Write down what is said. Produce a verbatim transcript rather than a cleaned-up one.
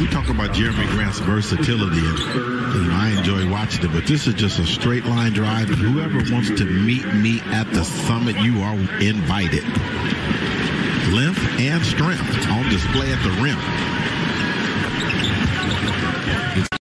we talk about Jerami Grant's versatility, and you know, I enjoy watching it, but this is just a straight line drive. And whoever wants to meet me at the summit, you are invited. Length and strength on display at the rim.